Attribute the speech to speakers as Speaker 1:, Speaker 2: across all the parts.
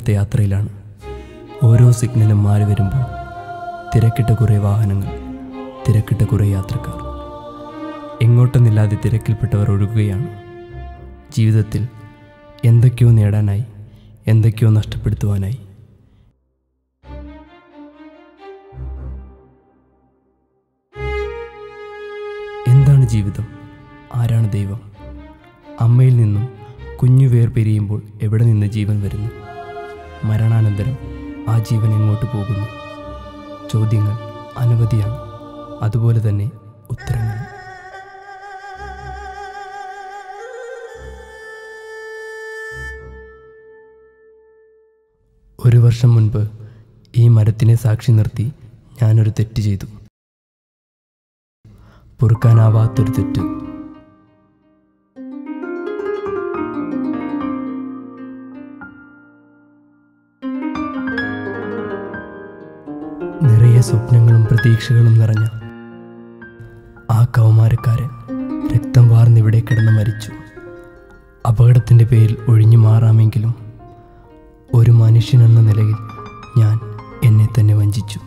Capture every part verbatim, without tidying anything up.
Speaker 1: സമയമില്ലാത്ത യാത്രയിലാണ്. ഓരോ സിഗ്നലും മാറി വരുമ്പോൾ തിരക്കിട്ട കുറേ വാഹനങ്ങൾ, തിരക്കിട്ട കുറേ യാത്രക്കാർ. എങ്ങോട്ടെന്നില്ലാതെ തിരക്കിൽപ്പെട്ടവർ ഒഴുകുകയാണ്. ജീവിതത്തിൽ എന്തൊക്കെയോ നേടാനായി, എന്തൊക്കെയോ നഷ്ടപ്പെടുത്തുവാനായി. എന്താണ് ജീവിതം? ആരാണ് ദൈവം? അമ്മയിൽ നിന്നും കുഞ്ഞു വേർപിരിയുമ്പോൾ എവിടെ നിന്ന് ജീവൻ വരുന്നു? മരണാനന്തരം ആ ജീവൻ എങ്ങോട്ട് പോകുന്നു? ചോദ്യങ്ങൾ അനവധിയാണ്, അതുപോലെ തന്നെ ഉത്തരങ്ങളും. ഒരു വർഷം മുൻപ് ഈ മരത്തിനെ സാക്ഷി നിർത്തി ഞാനൊരു തെറ്റ് ചെയ്തു. പൊറുക്കാനാവാത്തൊരു തെറ്റ്. നിറയെ സ്വപ്നങ്ങളും പ്രതീക്ഷകളും നിറഞ്ഞ ആ കൗമാരക്കാരൻ രക്തം വാർന്നിവിടെ കിടന്ന് മരിച്ചു. അപകടത്തിൻ്റെ പേരിൽ ഒഴിഞ്ഞു മാറാമെങ്കിലും ഒരു മനുഷ്യനെന്ന നിലയിൽ ഞാൻ എന്നെ തന്നെ വഞ്ചിച്ചു.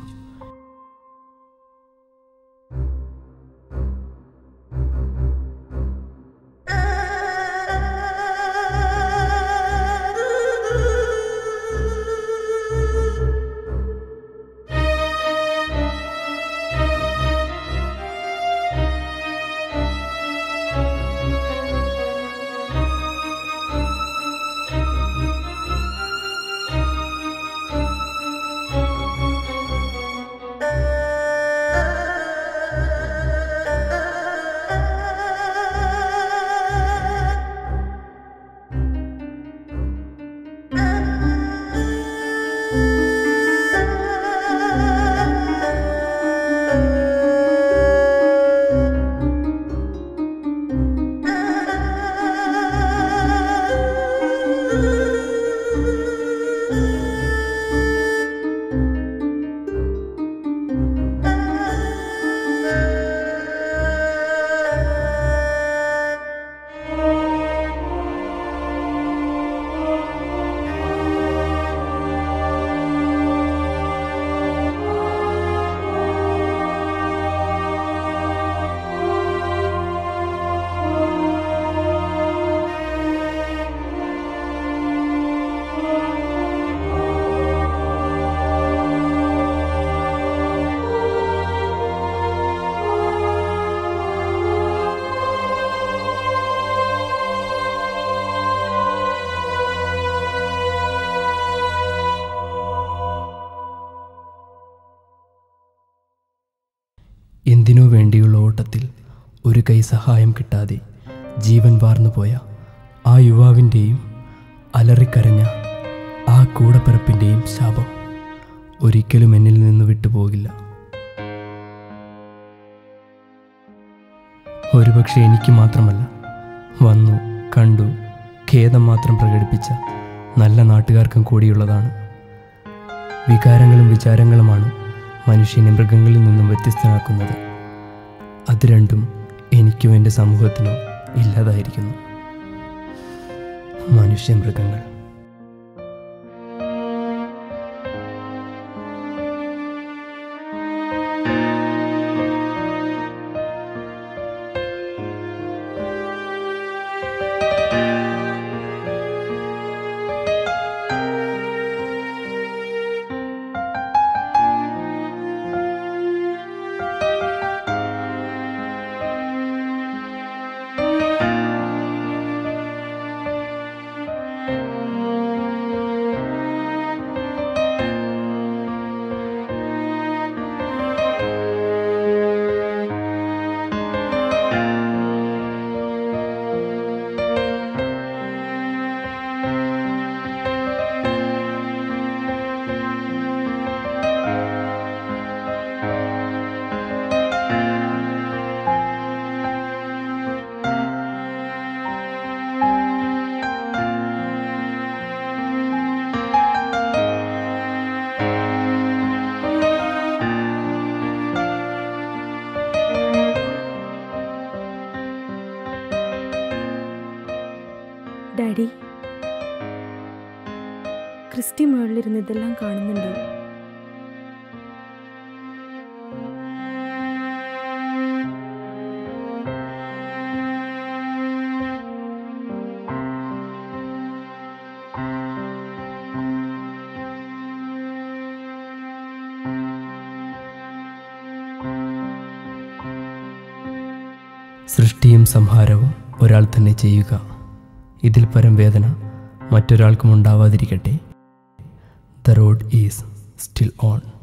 Speaker 1: എന്തിനു വേണ്ടിയുള്ള ഓട്ടത്തിൽ ഒരു കൈ സഹായം കിട്ടാതെ ജീവൻ വാർന്നുപോയ ആ യുവാവിൻ്റെയും അലറിക്കരഞ്ഞ ആ കൂടപ്പിറപ്പിൻ്റെയും ശാപം ഒരിക്കലും എന്നിൽ നിന്ന് വിട്ടുപോകില്ല. ഒരുപക്ഷെ എനിക്ക് മാത്രമല്ല, വന്നു കണ്ടു ഖേദം മാത്രം പ്രകടിപ്പിച്ച നല്ല നാട്ടുകാർക്കും കൂടിയുള്ളതാണ്. വികാരങ്ങളും വിചാരങ്ങളുമാണ് മനുഷ്യനെ മൃഗങ്ങളിൽ നിന്നും വ്യത്യസ്തനാക്കുന്നത്. അത് രണ്ടും എനിക്കോ എൻ്റെ സമൂഹത്തിനോ ഇല്ലാതായിരിക്കുന്നു. മനുഷ്യ മൃഗങ്ങൾ.
Speaker 2: ഡാഡി, ക്രിസ്റ്റി മുകളിലിരുന്ന് ഇതെല്ലാം കാണുന്നുണ്ടോ?
Speaker 1: സൃഷ്ടിയും സംഹാരവും ഒരാൾ തന്നെ ചെയ്യുക. ഇതിൽ പരം വേദന മറ്റൊരാൾക്കും ഉണ്ടാവാതിരിക്കട്ടെ. The road is still on.